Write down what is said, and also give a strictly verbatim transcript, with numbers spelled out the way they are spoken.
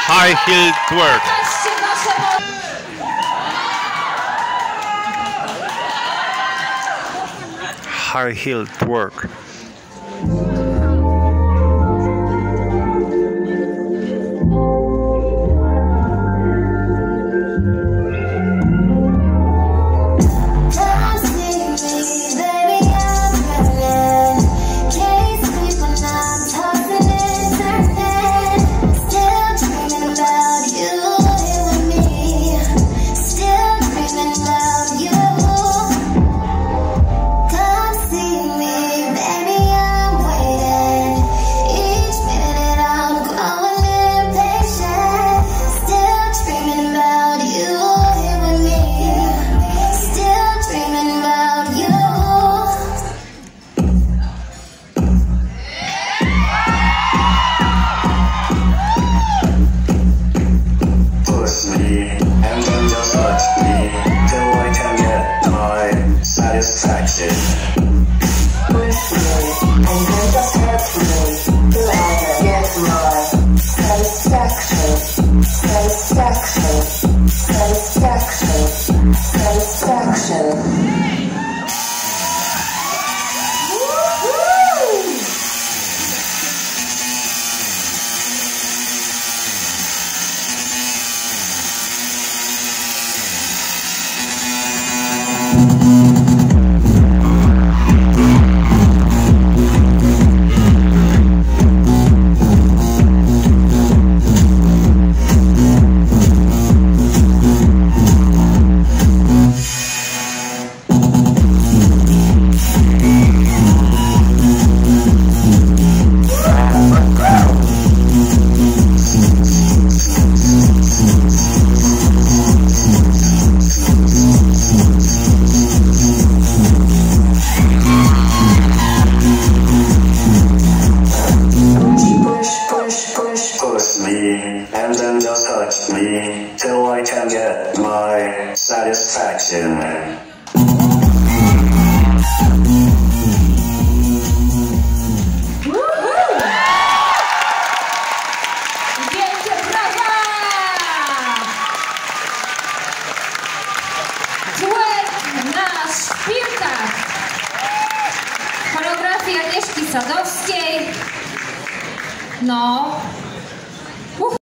high heel twerk. High heel twerk. And then just touch me till I can get my satisfaction. Push me and then just hurt me till I can get my satisfaction. Satisfaction. Satisfaction. Satisfaction. Push me and then just touch me till I can get my satisfaction. Wielkie brawa! Twerk na szpilkach. Choreografia Agnieszki Sadowskiej. No.